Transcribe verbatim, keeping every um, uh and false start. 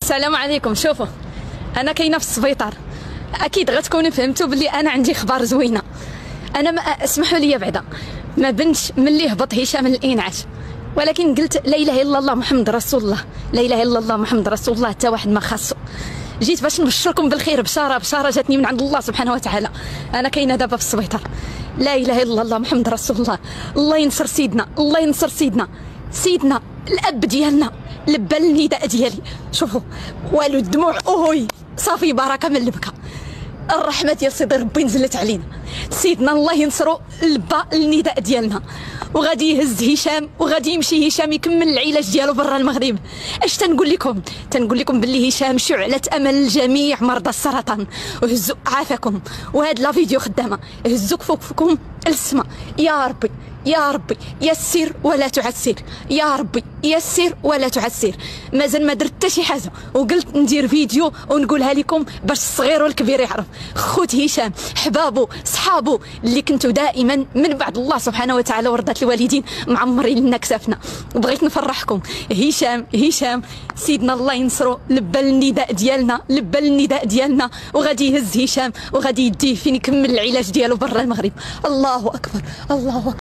السلام عليكم. شوفوا انا كاينه في السبيطار، اكيد غتكونوا فهمتوا بلي انا عندي اخبار زوينه. انا ما اسمحوا لي بعدا ما بنتش ملي هبط هشام الانعاش، ولكن قلت لا اله الا الله محمد رسول الله، لا اله الا الله محمد رسول الله، حتى واحد ما خاصو. جيت باش نبشركم بالخير، بشاره بشاره جاتني من عند الله سبحانه وتعالى. انا كاينه دابا في السبيطار، لا اله الا الله محمد رسول الله. الله ينصر سيدنا، الله ينصر سيدنا، سيدنا الاب ديالنا لبى النداء ديالي. شوفوا والو الدموع اوهي صافي بركه من البكا. الرحمه ديال سيدي ربي نزلت علينا، سيدنا الله ينصرو لبى النداء ديالنا، وغادي يهز هشام وغادي يمشي هشام يكمل العلاج ديالو برا المغرب. اش تنقول لكم؟ تنقول لكم باللي هشام شعلة امل لجميع مرضى السرطان، وهزوا عافاكم. وهاد لا فيديو خدامه، هزوا كفوفكم للسما. يا ربي يا ربي يسر ولا تعسر، يا ربي يسر ولا تعسر. مازال ما درت حتى شي حاجه، وقلت ندير فيديو ونقولها لكم باش الصغير والكبير يعرف. خوت هشام، حبابو، صحابو اللي كنتو دائما من بعد الله سبحانه وتعالى ورضة الوالدين معمرين لنا كسافنا. بغيت نفرحكم. هشام هشام سيدنا الله ينصرو لبى النداء ديالنا، لبى النداء ديالنا، وغادي يهز هشام وغادي يديه فين يكمل العلاج ديالو برا المغرب. الله اكبر الله اكبر.